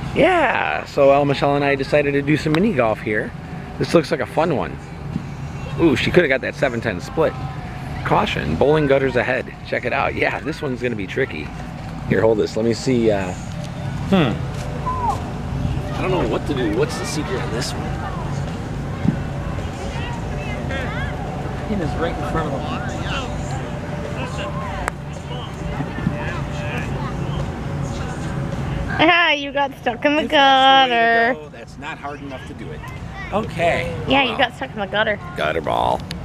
Yeah, so Michelle and I decided to do some mini golf here. This looks like a fun one. Ooh, she could have got that 7-10 split. Caution, bowling gutters ahead. Check it out. Yeah, this one's gonna be tricky. Here, hold this. Let me see. I don't know what to do. What's the secret on this one? Pin is right in front of the water. Ah, you got stuck in the gutter. That's not hard enough to do it. Okay. Yeah, you got stuck in the gutter. Gutter ball.